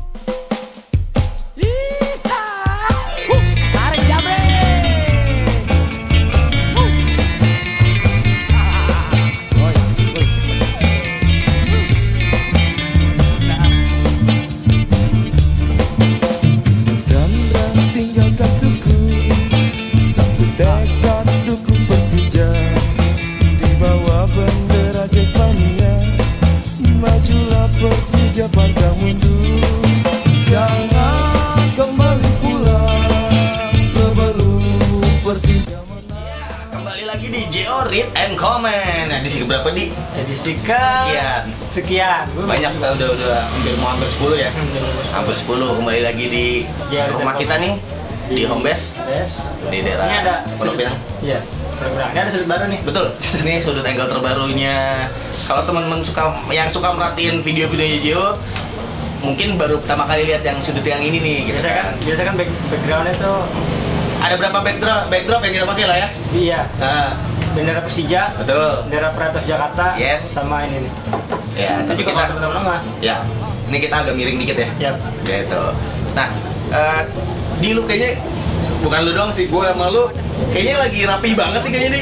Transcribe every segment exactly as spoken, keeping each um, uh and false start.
Persija pantang mundur, jangan kembali pulang sebelum Persija menang. Ya, kembali lagi di J O Read and Comment. Edisi berapa di? Edisi ke Sekian. Sekian. Banyak udah udah, udah hampir mau hampir sepuluh ya. Hampir sepuluh. Kembali lagi di J O Read rumah and kita nih di home base Yes. di daerah Ini ada Pondok Pinang. Iya. Ini ada sudut baru nih. Betul. Ini sudut angle terbarunya. Kalau teman-teman suka yang suka merhatiin video-videonya J O, mungkin baru pertama kali lihat yang sudut yang ini nih. Gitu Biasa kan, biasa kan back, backgroundnya tuh ada berapa backdrop backdrop yang kita pakai lah ya? iya. Nah, Bendera Persija, betul. bendera Peratus Jakarta, Yes. sama ini nih. Ya, Itu tapi juga kita kalau teman-teman mah. ya, ini kita agak miring dikit ya. Yap. Gitu. Nah, eh, di lu kayaknya bukan lu doang sih, gue sama lu kayaknya lagi rapi banget nih kayaknya nih.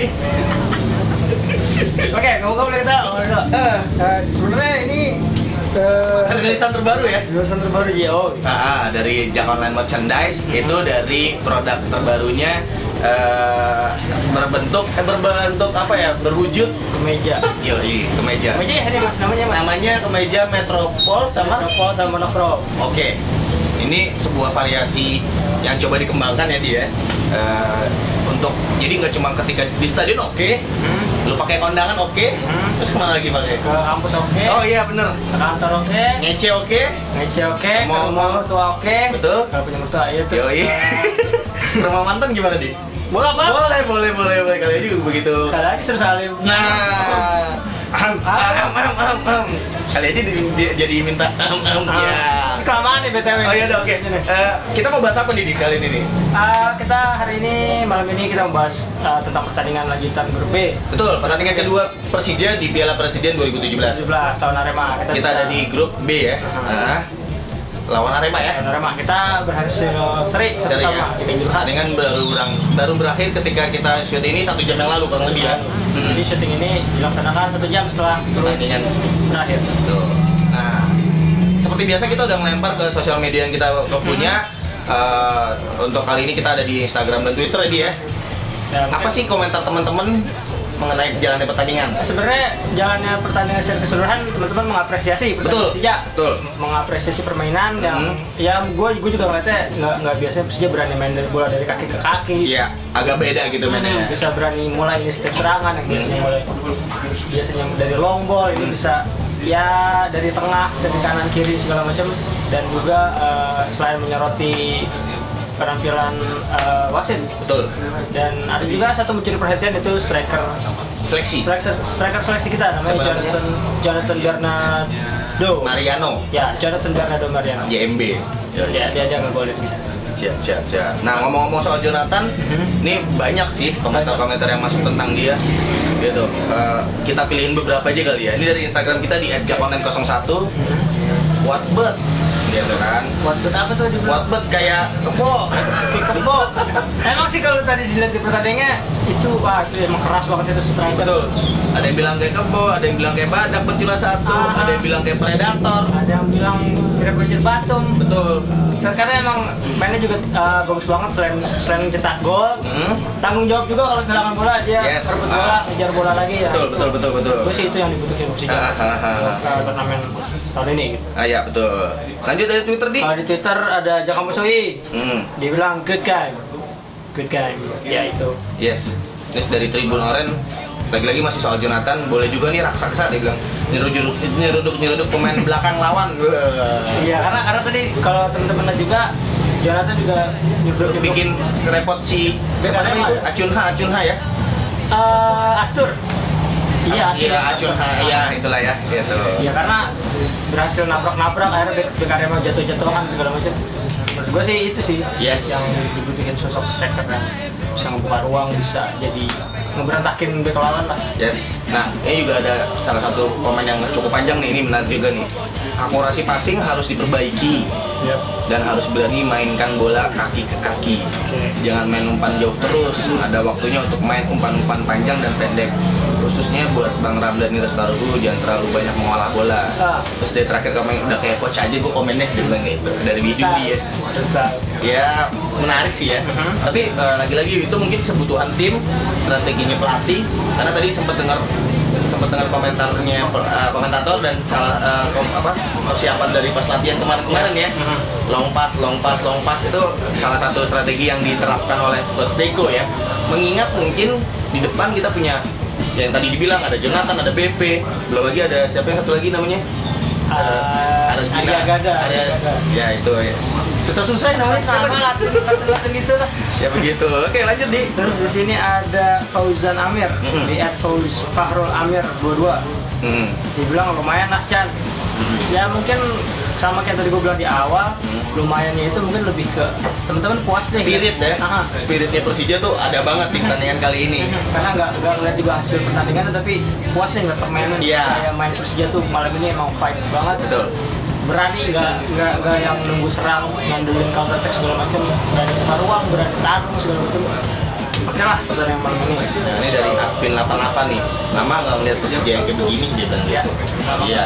Oke, kamu kamu boleh tahu. Boleh tahu. Eh, Eh, sebenarnya ini eh rilisan terbaru ya? jurusan terbaru J O. Ah, dari Jak Online Merchandise itu dari produk terbarunya eh, berbentuk eh, berbentuk apa ya? Berwujud Kemeja. yoi, kemeja. Kemeja ya ini mas namanya mas. Namanya kemeja Metropol sama Monokrom sama monokrom. Oke, ini sebuah variasi yang coba dikembangkan ya dia. Eh, untuk jadi nggak cuma ketika di stadion oke, Hmm. lu pakai kondangan oke, Hmm. terus kemana lagi pakai? Ke kampus oke. Oh iya bener, Ke kantor oke. ngece oke, Ngece oke. Mau- Ke rumah mertua oke. Betul. Kalau punya mertua iya terus. yoi. Rumah mantan gimana di? Boleh apa? Boleh, boleh, boleh, boleh kali aja begitu. Kali lagi seru salim. Nah, aham, aham, aham, aham, aham. Kali aja di- di- jadi minta aham, aham, ya. Ini kelamaan nih B T W. Oh iya udah oke. Eh, kita mau bahas apa nih di kali ini nih? Ah, kita hari ini malam ini kita membahas ah, tentang pertandingan lanjutan grup B. Betul, pertandingan kedua Persija di Piala Presiden dua ribu tujuh belas. tujuh belas tahun Arema. Kita bisa- ada di grup B ya. Ah. Nah, lawan Arema ya. tahun Arema. Kita berhasil seri satu Seri sama ya. di Kanjuruhan. Pertandingan baru berang, baru berakhir ketika kita shoot ini satu jam yang lalu kurang lebih ya. Hmm. Jadi syuting ini dilaksanakan satu jam setelah Pertandingan. berakhir. Tuh. Nah, seperti biasa kita udah ngelempar ke sosial media yang kita punya. Eh, untuk kali ini kita ada di Instagram dan Twitter ya, Di, ya. Dan Apa sih komentar teman-teman mengenai jalannya pertandingan? sebenarnya jalannya pertandingan secara keseluruhan teman-teman mengapresiasi Betul, pertandingan Persija, betul. mengapresiasi permainan yang Mhm. ya gue gue juga ngeliatnya nggak nggak biasanya Persija berani main dari bola dari kaki ke kaki. Iya, agak beda gitu mainnya. Hmm, bisa berani mulai inisiatif serangan yang biasanya Hmm. mulai biasanya dari long ball ini Hmm. bisa ya dari tengah dari kanan kiri segala macam dan juga eh, selain menyoroti penampilan eh, wasit Betul. dan ada juga satu mencuri perhatian itu striker Seleksi. striker, striker seleksi kita namanya Siapa namanya? Jonathan Jonathan Bernardo Mariano, ya Jonathan Bernardo Mariano J M B. dia dia dia ngegolin gitu. Siap, siap, siap. Nah, ngomong-ngomong soal Jonathan, ini banyak sih komentar-komentar yang masuk tentang dia. Gitu. Eh, kita pilihin beberapa aja kali ya. Ini dari Instagram kita di et jak online nol satu. What but? Gitu kan. Waduh apa tuh di What but kayak kebo. kebo. Emang sih kalau tadi dilihat di pertandingannya itu wah itu emang keras banget itu striker. Betul. Ada yang bilang kayak kebo, ada yang bilang kayak badak bercula satu, Ah. ada yang bilang kayak predator. Ada yang bilang mirip-mirip Batum. Betul. Karena emang mainnya juga uh, bagus banget selain selain mencetak gol. Hmm. Tanggung jawab juga kalau kehilangan bola dia Yes. merebut bola, Ah. ngejar bola lagi ya. Betul, betul, betul, betul. Gue sih itu yang dibutuhin Persija. Ah, ah, ah, ah. Kalau turnamen tahun ini gitu. Ah ya, betul. Lanjut dari Twitter di. Kalau di Twitter ada Jaka Musowi. Hmm. Dia bilang good game. Good game. Ya itu. Yes, ini dari Tribun Oren. Lagi-lagi masih soal Jonathan, boleh juga nih raksasa dia bilang nyeruduk nyeruduk nyeruduk pemain belakang lawan. Iya, karena karena tadi kalau teman-teman lihat juga Jonathan juga nyeruduk Bikin repot si siapa namanya itu? Acunha, Acunha ya. uh, Arthur. Iya, Iya, Acunha, iya itulah ya, gitu. Iya karena berhasil nabrak-nabrak akhirnya bek bek Arema jatuh-jatuhan segala macam. Menurut gue sih itu sih Yes. yang dibutuhin sosok striker kan. bisa ngebuka ruang, bisa jadi ngeberantakin bek lawan lah. Yes. Nah, ini juga ada salah satu komen yang cukup panjang nih, ini menarik juga nih. Akurasi passing harus diperbaiki. Yep. Dan harus berani mainkan bola kaki ke kaki. Okay. Jangan main umpan jauh terus. Ada waktunya untuk main umpan-umpan panjang dan pendek. Khususnya buat Bang Ramdhani Restaruhu, jangan terlalu banyak mengolah bola. Ah. Terus dari terakhir komen udah kayak coach aja gue komennya, dia bilang gitu dari video dia. Ya menarik sih ya. Uh-huh. Tapi uh, lagi-lagi itu mungkin kebutuhan tim, strateginya pelatih. Karena tadi sempat dengar sempat dengar komentarnya uh, komentator dan salah uh, kom, apa persiapan dari pas latihan kemarin-kemarin ya. Uh-huh. Long pass, long pass, long pass itu salah satu strategi yang diterapkan oleh Coach Deco ya. Mengingat mungkin di depan kita punya yang tadi dibilang ada Jonathan, ada B P, belum lagi ada siapa yang satu lagi namanya? Uh, ada Gina, Arya Gaga, ada Arya Gaga. ya itu ya. Susah-susah ya namanya sekarang. Sama latihan itu lah. Ya begitu. Oke, lanjut di. Terus di sini ada Fauzan Amir, Mm-hmm. di at Fauz Fahrul Amir dua puluh dua. Hmm. Dibilang lumayan lah Chan. Hmm. Ya mungkin sama kayak tadi gue bilang di awal, Hmm. lumayannya itu mungkin lebih ke teman-teman puas deh. Spirit ya. Aha. Spiritnya Persija tuh ada banget di pertandingan kali ini. Karena nggak nggak ngeliat juga hasil pertandingan, tapi puas nih ngeliat permainan. Iya. Kayak main Persija tuh malam ini emang fight banget. Betul. Berani, nggak nggak nggak yang nunggu serang, ngandelin counter attack segala macam. Berani buka ruang, berani taruh segala macam. Oke lah pertandingan malam ini. Nah, ini dari Advin delapan puluh delapan nih. Lama nggak ngeliat Persija yang kayak begini dia bilang. Iya. Iya.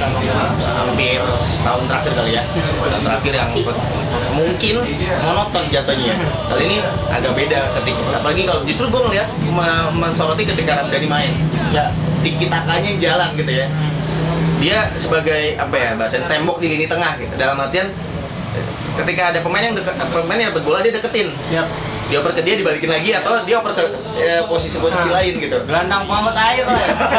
Hampir setahun terakhir kali ya. Setahun terakhir yang mungkin monoton jatuhnya. Kali ini agak beda ketika apalagi kalau justru gue ngeliat me- mensoroti ketika Ramdhani main. Ya. Tiki takanya jalan gitu ya. Dia sebagai apa ya bahasa tembok di lini tengah gitu. Dalam artian ketika ada pemain yang deket, pemain yang dapat bola dia deketin. Yap. Dia oper ke dia dibalikin lagi atau dia oper ke eh, posisi-posisi Nah. lain gitu. Gelandang pengamat air lah.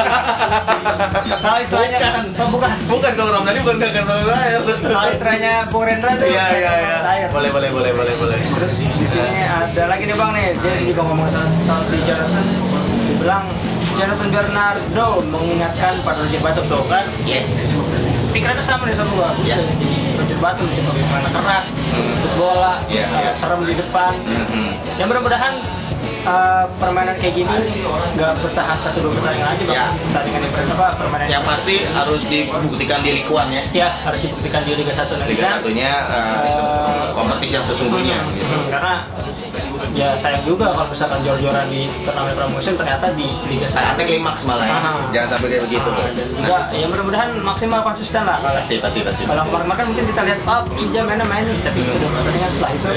Kalau istilahnya Bukan. oh, bukan. Bukan kalau Ramdhani bukan gak kenal air. Kalau istilahnya Bung Rendra tuh Iya iya iya. pengamat air. Boleh boleh boleh boleh boleh. Terus di sini ada lagi nih Bang nih, dia juga ngomong soal, soal si Jonathan. Dibilang Jonathan Bernardo mengingatkan pada Roger Batu tuh kan. Yes. Pikirannya sama nih sama gua. Ya. Roger Batu mencoba permainan keras, untuk bola, Iya, uh, iya. serem di depan. Mhm. Yang mudah-mudahan uh, permainan kayak gini nggak bertahan satu dua pertandingan aja Bang. Ya. Pertandingan yang apa permainan Yang pasti harus dibuktikan di Liga One ya. ya harus dibuktikan di Liga satu nanti Liga kan. satunya eh, se- kompetisi yang sesungguhnya. Hmm, Gitu. hmm, karena ya sayang juga kalau misalkan jor-joran di turnamen pramusim ternyata di Liga satu. Nanti klimaks malah ya. Aha. Jangan sampai kayak begitu. Nah, Nah, ya, ya mudah-mudahan maksimal konsisten lah. Kalau pasti pasti pasti. kalau kemarin-kemarin kan mungkin kita lihat oh Persija mainnya main nih, tapi Hmm. kedua pertandingan setelah itu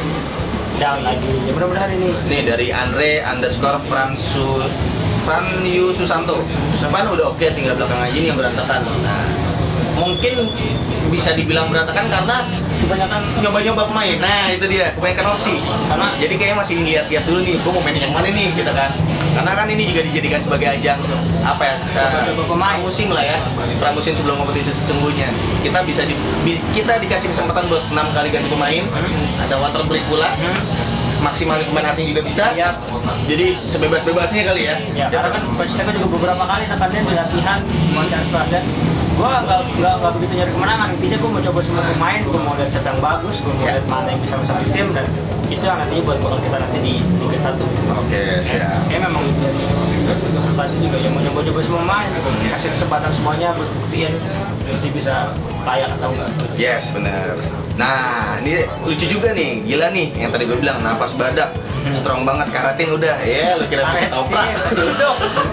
down lagi. Ya mudah-mudahan ini Nih dari Andre underscore Fransu Franyu Susanto. Depan udah oke, tinggal belakang aja nih yang berantakan. Nah, mungkin bisa dibilang berantakan karena kebanyakan nyoba-nyoba pemain. Nah, itu dia, kebanyakan opsi. Karena- jadi kayak masih lihat-lihat dulu nih, gue mau main yang mana nih, gitu kan. Karena kan ini juga dijadikan sebagai ajang apa ya? eh, Coba pemain. pramusim lah ya. Pramusim sebelum kompetisi sesungguhnya. Kita bisa di, bi- kita dikasih kesempatan buat enam kali ganti pemain. Ada water break pula. Maksimal pemain asing juga bisa. Iya. Jadi sebebas-bebasnya kali ya. ya karena kan coach Teko juga beberapa kali nekannya di latihan mau transfer dan gua nggak nggak nggak begitu nyari kemenangan, intinya gua mau coba semua pemain, gua mau lihat siapa yang bagus, gua mau Ya. lihat mana yang bisa masuk di tim dan itu yang nantinya buat bakal kita nanti di Liga satu. Oke, siap. Kayak memang itu dari pelatih juga yang mau coba-coba semua main, kasih kesempatan semuanya buat buktiin dia bisa layak atau enggak. Yes, bener. Nah, ini lucu juga nih, gila nih yang tadi gue bilang nafas badak, strong banget, karatin udah, ya lu kira pakai toprak. Iya, masih udok.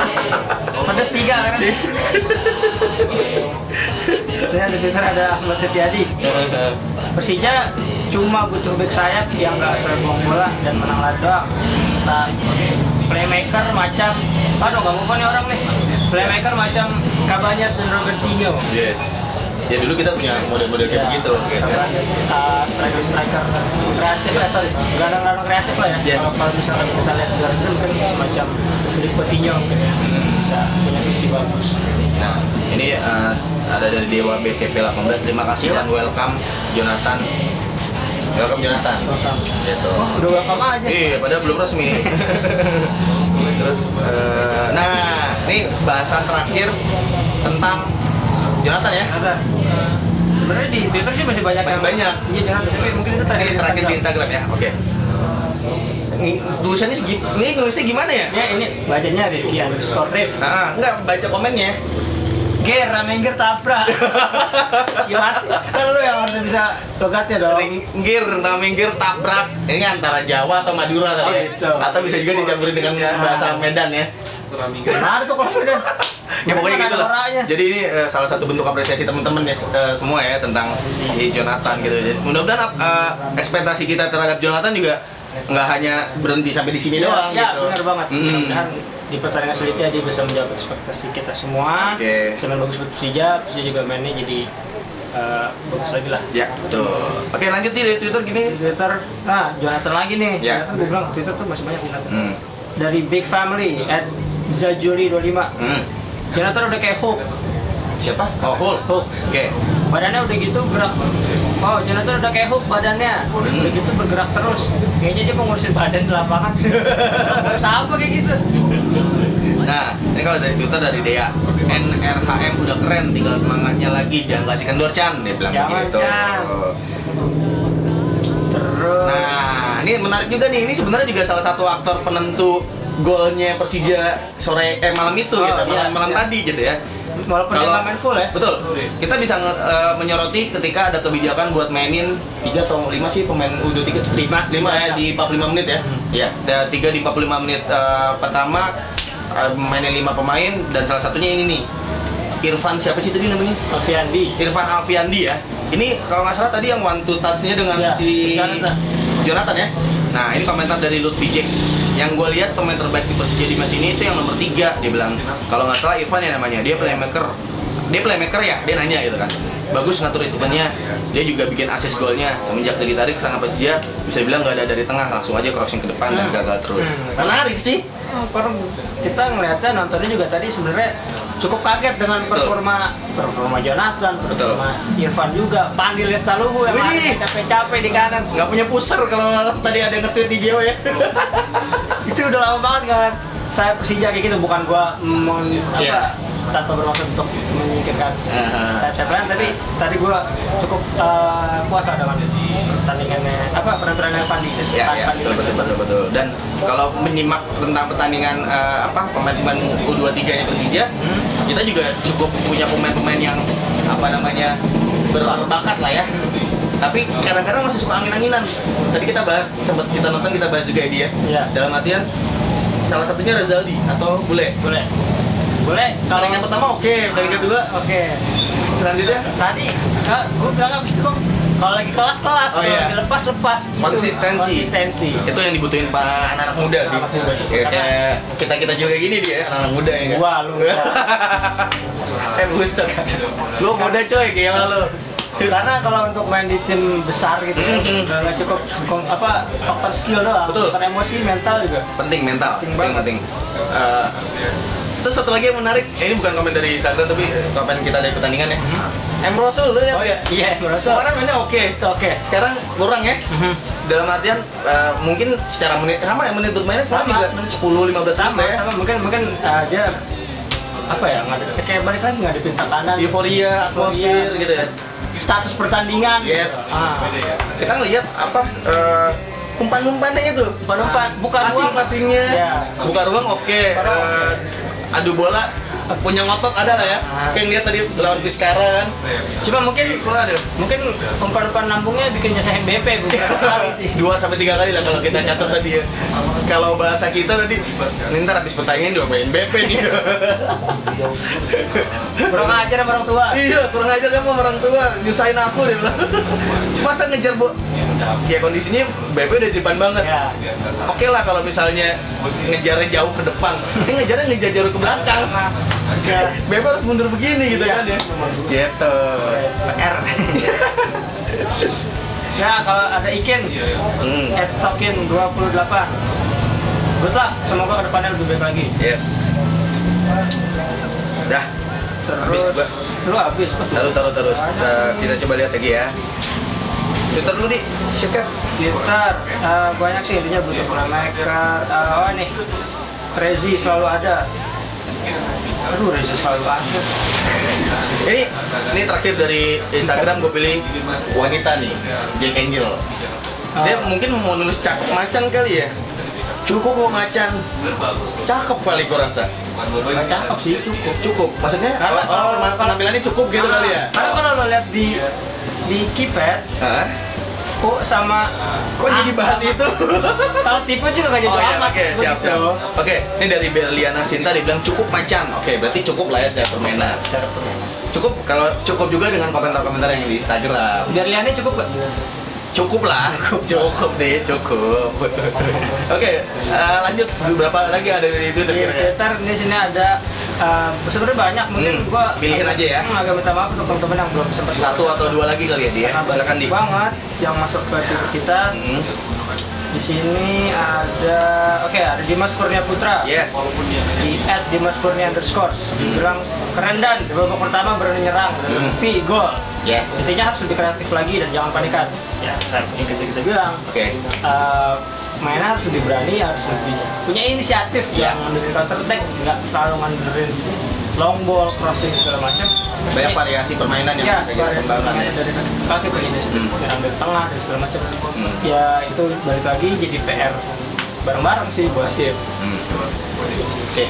Pedas tiga kan. Ternyata di Twitter ada Ahmad Setiadi. Persija cuma butuh back sayap yang nggak sering buang bola dan menang lari doang. Nah, playmaker macam, aduh nggak move on nih orang nih. Playmaker macam Cabañas dan Robertinho. Yes. Ya dulu kita punya model-model kayak begitu. Gitu. Striker striker kreatif ya sorry, gelandang-gelandang kreatif lah ya. Yes. Kalau kalau misalkan kita lihat di luar itu mungkin semacam Philippe Coutinho mungkin ya. Bisa punya visi bagus. Nah, ini eh, ada dari Dewa B T P delapan belas. Terima kasih dan welcome Jonathan. Welcome Jonathan. Welcome. Gitu. Oh, udah welcome aja. Iya, padahal belum resmi. Terus, eh, nah, ini bahasan terakhir tentang Jonathan ya. Jonathan. Sebenarnya di Twitter sih masih banyak Masih yang- banyak. Iya Jonathan, tapi mungkin itu terakhir. Ini terakhir di Instagram ya, oke. Ini tulisannya segi, ini nulisnya gimana ya? Ya ini bacanya Rifki underscore Rif. Nah, enggak baca komennya. Ger, Ramengger tabrak. Gimana sih? Kan lu yang harus bisa logatnya dong. Ringgir, Ramengger tabrak. Ini antara Jawa atau Madura tadi Oh, ya? gitu. Atau bisa juga dicampurin dengan Ya. bahasa Medan ya. Gimana tuh kalau Medan? Ya pokoknya Medan gitu ada lah. orangnya. Jadi ini uh, salah satu bentuk apresiasi teman-teman ya uh, semua ya tentang si Jonathan gitu. Jadi mudah-mudahan uh, ekspektasi kita terhadap Jonathan juga nggak hanya berhenti sampai di sini Ya, doang ya, gitu. benar banget. Mm. Mudah-mudahan di pertandingan selanjutnya dia bisa menjawab ekspektasi kita semua. Oke. Bisa main bagus buat Persija, Persija juga mainnya jadi uh, bagus lagi lah. Ya, betul. Oke, lanjut nih dari Twitter gini. Di Twitter, nah Jonathan lagi nih. Ya. Jonathan gue bilang Twitter tuh masih banyak Jonathan. Hmm. Dari Big Family at Zajuri dua puluh lima. Hmm. Jonathan udah kayak Hulk. Siapa? Oh, Hulk. Hulk. Oke. Badannya udah gitu gerak. Oh, Jonathan udah kayak Hulk badannya. Udah gitu bergerak terus. Kayaknya dia mau ngurusin badan di lapangan. Ngurus apa kayak gitu? Nah, ini kalau dari Twitter dari Dea, N R H M udah keren, tinggal semangatnya lagi, jangan kasih kendor Chan, dia bilang Jangan, gitu. Chan. Terus Nah, ini menarik juga nih, ini sebenarnya juga salah satu aktor penentu golnya Persija sore eh malam itu Oh, gitu, iya, malam, malam iya. tadi gitu ya. walaupun dia Kalau- nggak main full ya. Betul. Kita bisa uh, menyoroti ketika ada kebijakan buat mainin tiga atau lima sih pemain U dua puluh tiga. Lima. lima ya di empat puluh lima menit ya. Iya, ada tiga di empat puluh lima menit uh, pertama uh, mainin lima pemain dan salah satunya ini nih. Irfan siapa sih tadi namanya? Alfiandi. Irfan Alfiandi ya. Ini kalau nggak salah tadi yang one two touch-nya dengan Ya, si si Jonathan. Jonathan ya. Nah, ini komentar dari Lutfi Jack. Yang gue lihat pemain terbaik di Persija di match ini itu yang nomor tiga. Dia bilang, kalau nggak salah Irfan ya namanya. Dia playmaker. Dia playmaker ya, dia nanya gitu kan. Bagus ngatur ritmenya. Dia juga bikin assist golnya. Semenjak dia ditarik serangan Persija, bisa bilang nggak ada dari tengah, langsung aja crossing ke depan dan Hmm. gagal terus. Hmm. Menarik sih. Oh, karena kita ngeliatnya nontonnya juga tadi sebenarnya cukup kaget dengan Betul. performa performa Jonathan, Betul. performa Irfan juga, Pandil Lestaluhu yang Widih. masih capek-capek di kanan. Nggak punya pusher kalau tadi ada yang nge-tweet di Geo ya. Itu udah lama banget kan saya Persija kayak gitu, bukan gua meng, apa Iya. tanpa bermaksud untuk menyingkirkan Aha. siapa lain, tapi tadi gua cukup uh, puas lah dengan pertandingannya apa penampilan Pandi. Ya, ya, betul, betul, betul, betul. Dan kalau menyimak tentang pertandingan eh, apa pemain-pemain U dua puluh tiga nya Persija, Hmm. kita juga cukup punya pemain-pemain yang apa namanya berbakat lah ya. Tapi kadang-kadang masih suka angin-anginan. Tadi kita bahas, sempat kita nonton kita bahas juga dia. Iya. Dalam artian salah satunya Rezaldi atau Bule. Boleh. Boleh. Pertandingan pertama oke, pertandingan kedua Oke. selanjutnya Tadi, Kak, gue bilang abis itu Bang, kalau lagi kelas-kelas, Oh, kalau iya. lagi lepas-lepas gitu. konsistensi. Konsistensi. Itu yang dibutuhin pak anak-anak muda sih. Anak muda. Kayak kayak kita-kita juga gini dia, anak-anak muda ya kan. Gua, lu, ya. eh buset. Lu muda coy, gila lu. Karena kalau untuk main di tim besar gitu, Mhm. udah nggak cukup kom- apa faktor skill doang, Betul. faktor emosi, mental juga. Penting mental, Penting penting banget. penting. Eh, terus satu lagi yang menarik, eh, ini bukan komen dari Instagram tapi komen kita dari pertandingan ya. Em Rasul, lu lihat nggak? Iya, merasa. Kemarin mainnya oke, Itu oke. sekarang kurang ya. Mhm. Dalam artian eh, mungkin secara menit sama ya menit bermainnya sekarang Sama. juga sepuluh lima belas Sama, menit ya. sama mungkin mungkin uh, dia apa ya nggak ada kayak balik lagi nggak ada pinta kanan. Euforia, atmosfer gitu ya. Status pertandingan. Yes. Ah. Kita ngelihat apa eh, umpan-umpannya itu. Umpan-umpan, bukan ruang. Passing-passingnya. Ya. Buka ruang oke. Buka ruang, Eh, adu bola punya ngotot ada lah ya. Ah. Kayak ngeliat tadi lawan Piskara kan. Cuma mungkin Waduh. mungkin umpan-umpan lambungnya bikin nyesahin B P beberapa kali sih. Dua sampai tiga kali lah kalau kita catat tadi ya. Kalau bahasa kita tadi, ini ntar habis pertandingan dua main B P nih. Kurang ajar sama orang tua. Iya, kurang ajar kamu sama orang tua, nyusahin aku dia bilang. Masa ngejar bu? Ya kondisinya B P udah di depan banget. Ya. Oke lah kalau misalnya ngejarnya jauh ke depan, ini ngejarnya ngejar jauh ke belakang. B P harus mundur begini gitu Iya. kan ya. Gitu. R. Ya kalau ada Iken, Hmm. Ed Sokin dua puluh delapan. Good luck, semoga kedepannya lebih baik lagi. Yes. Dah. Habis Terus, gua. lu habis. kok. Taruh taruh terus. Kita, kita coba lihat lagi ya. Twitter dulu di, sikat. Twitter, eh, banyak sih intinya butuh playmaker. Uh, oh nih, Rezi selalu ada. Aduh, Rezi selalu ada. Ini ini terakhir dari Instagram gue pilih wanita nih, Jack Angel. Dia Oh. mungkin mau nulis cakep macan kali ya. Cukup kok macan. Cakep kali gua rasa. Nggak cakep sih, cukup. Cukup. Maksudnya Karena oh, oh, kalau- penampilannya cukup gitu kali ya. Karena kalau lo lihat di di keypad, Hah? kok sama Kok jadi bahas sama- itu? Kalau tipe juga nggak jadi Oh iya, amat. oke, siap, siap. begitu. Oke, ini dari Berliana Sinta dibilang cukup macan. Oke, berarti cukup lah ya secara permainan. Secara permainan. Cukup kalau cukup juga dengan komentar-komentar yang di Instagram. Berliannya cukup nggak? Cukup lah, cukup deh, cukup. Oke, eh, lanjut beberapa lagi ada di Twitter Di kira-kira. Twitter di sini ada eh, sebenarnya banyak, mungkin Hmm, gua pilihin agak- aja ya. hmm, agak minta maaf untuk teman-teman yang belum sempat Satu atau dua lagi kali ya dia. Karena Silakan banyak di. banget yang masuk ke Twitter kita. Hmm. Di sini ada, oke, ada Dimas Kurnia Putra. Yes. Di at Dimas Kurnia underscores bilang keren dan di babak pertama berani nyerang, Hmm. tapi gol. Yes. Intinya harus lebih kreatif lagi dan jangan panikan. Ya, yang kita kita bilang. Oke. eh, mainnya harus lebih berani, harus lebih punya inisiatif, Iya. yang ngandelin counter attack, nggak selalu ngandelin long ball, crossing segala macam. Banyak variasi permainan yang Ya, bisa kita kembangkan ya. dari kaki ke ini, Hmm. nyerang dari tengah dan segala macam. Hmm. Ya itu balik lagi jadi P R bareng-bareng sih buat sih. Hmm. Oke.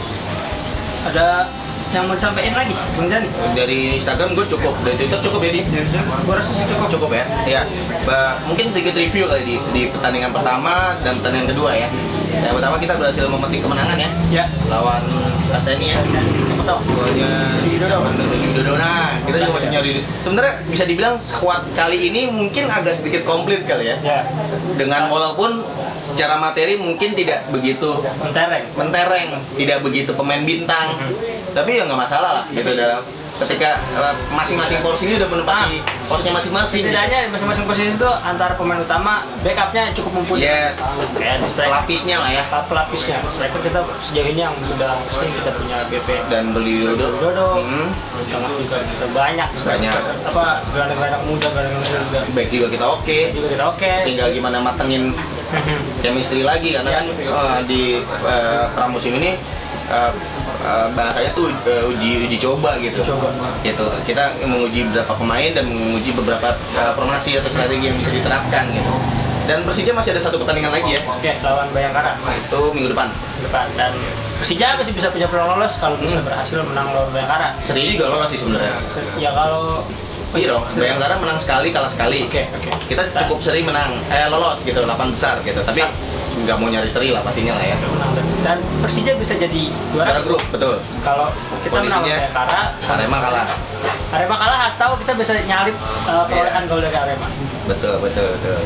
Ada yang mau disampaikan lagi, Bang Jani? Dari Instagram gue cukup, dari Twitter cukup ya di. Gua rasa sih cukup. Cukup ya. Ya. Ba- mungkin sedikit review kali di, di pertandingan pertama dan pertandingan kedua ya. Yang pertama kita berhasil memetik kemenangan ya Ya. lawan Kasteni ya. Apa tau? Golnya di Widodo. Widodo. Nah, kita juga masih nyari. Sebenarnya bisa dibilang squad kali ini mungkin agak sedikit komplit kali ya. Ya. Dengan walaupun secara materi mungkin tidak begitu Mentereng. mentereng, tidak begitu pemain bintang, tapi ya nggak masalah lah gitu dalam ketika uh, masing-masing porsi ini udah menempati posnya masing-masing. Gitu. Setidaknya masing-masing posisi itu antara pemain utama, backupnya cukup mumpuni. Yes. Kayak di striker. Pelapisnya lah ya. Pelapisnya. Striker kita sejauh ini yang sudah kita punya B P. Dan beli Widodo. Widodo. Hmm. Di tengah juga kita banyak. Banyak. Apa gelandang-gelandang muda, gelandang-gelandang muda. Back juga kita oke. Juga kita oke. Tinggal gimana matengin chemistry lagi karena kan uh, di uh, pramusim ini uh, uh, bahasanya tuh uh, uji uji coba gitu. Coba. Gitu. Kita menguji beberapa pemain dan menguji beberapa uh, formasi atau strategi yang bisa diterapkan gitu. Dan Persija masih ada satu pertandingan lagi ya. Oke, lawan Bayangkara. Itu minggu depan. Depan. Dan Persija masih bisa punya peluang lolos kalau bisa Hmm. berhasil menang lawan Bayangkara. Seri juga lolos sih sebenarnya. Ya kalau Iya dong, Bayangkara menang sekali, kalah sekali. Oke, oke. Kita cukup seri menang, eh lolos gitu, delapan besar gitu. Tapi nggak mau nyari seri lah pastinya lah ya. menang dan, dan Persija bisa jadi Juara juara grup, betul. kalau kita menang Kondisinya lawan Bayangkara. Arema kalah. Arema kalah atau kita bisa nyalip uh, perolehan Iya. gol dari Arema. Betul, betul, betul.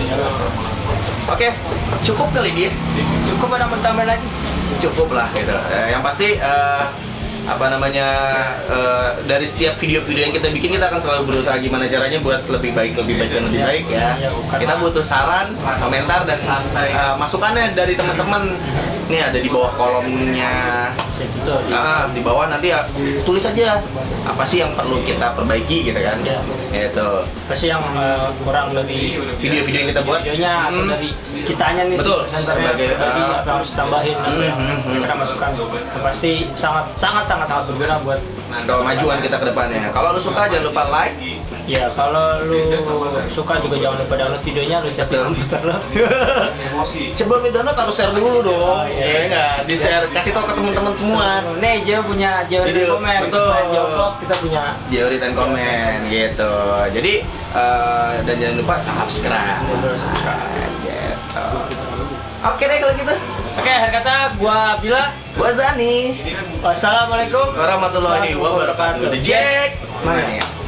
Oke, cukup kali dia. Cukup ada mau tambah lagi. Cukup lah gitu. Eh, yang pasti eh, apa namanya eh, dari setiap video-video yang kita bikin kita akan selalu berusaha gimana caranya buat lebih baik, lebih baik dan lebih baik ya. Kita butuh saran, komentar dan eh, masukannya dari teman-teman. Ini ada di bawah kolomnya. Itu tuh. di- Nah, di bawah nanti ya tulis aja apa sih yang perlu kita perbaiki gitu kan. Ya. Gitu. Apa sih yang uh, kurang dari Video-video yang kita buat. videonya atau Hmm. dari kitanya nih Betul. presenternya Sebagai, tadi uh, apa yang harus ditambahin atau hmm, yang hmm, hmm. kita masukkan. Yang pasti sangat sangat sangat sangat berguna buat Kemajuan kita ke depannya. Kalau lu suka jangan lupa like. ya kalau lu suka juga jangan lupa download videonya, lu siap di Betul. komputer lo. Sebelum di download harus share dulu dong. Oh, iya. Ya enggak, di share kasih tahu ke teman-teman semua. Nih Jeo punya Jeo Video, komen, betul. selain Jeo vlog kita punya Jauh dan komen gitu. Jadi eh, dan jangan lupa subscribe. Google subscribe. Gitu. Oke deh kalau gitu. Oke, akhir kata gua Bila. Gua Zani. Wassalamualaikum Warahmatullahi wabarakatuh. The Jack. Mana ya?